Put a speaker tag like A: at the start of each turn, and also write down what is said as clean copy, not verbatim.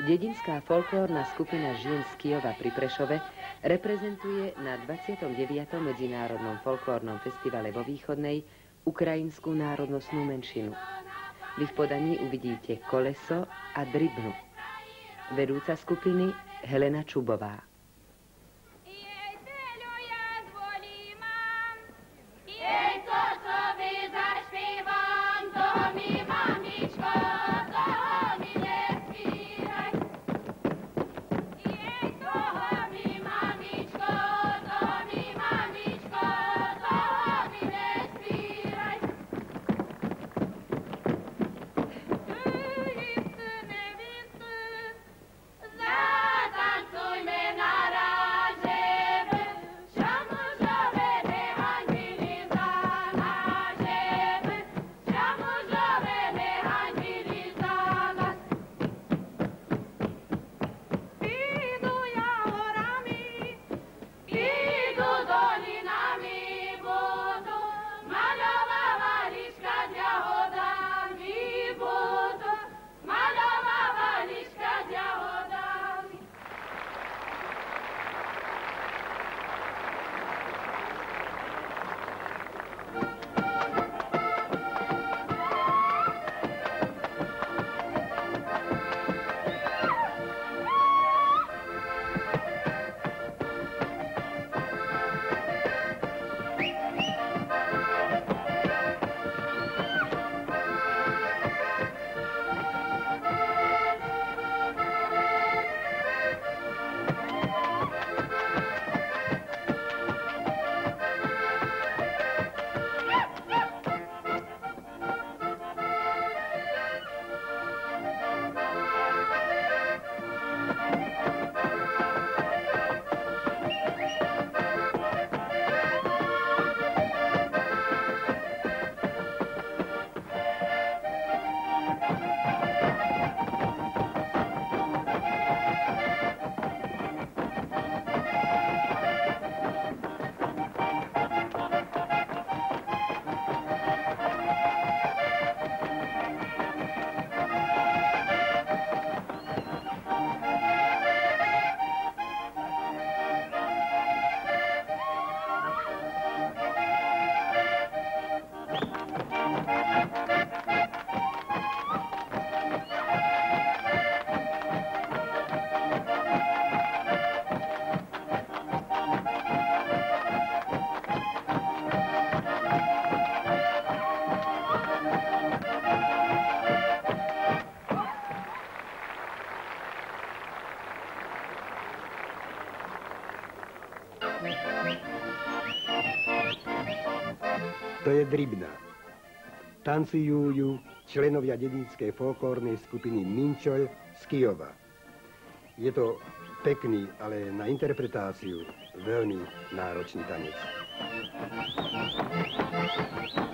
A: Dedinská folklórna skupina žien z Kyjova pri Prešove reprezentuje na 29. Medzinárodnom folklórnom festivale vo Východnej ukrajinskú národnostnú menšinu. V ich podaní uvidíte Koleso a Dribnu. Vedúca skupiny Helena Čubová.
B: To je Dribna. Tancujú ju členovia dedinskej folklórnej skupiny Minčol z Kyjova. Je to pekný, ale na interpretáciu veľmi náročný tanec.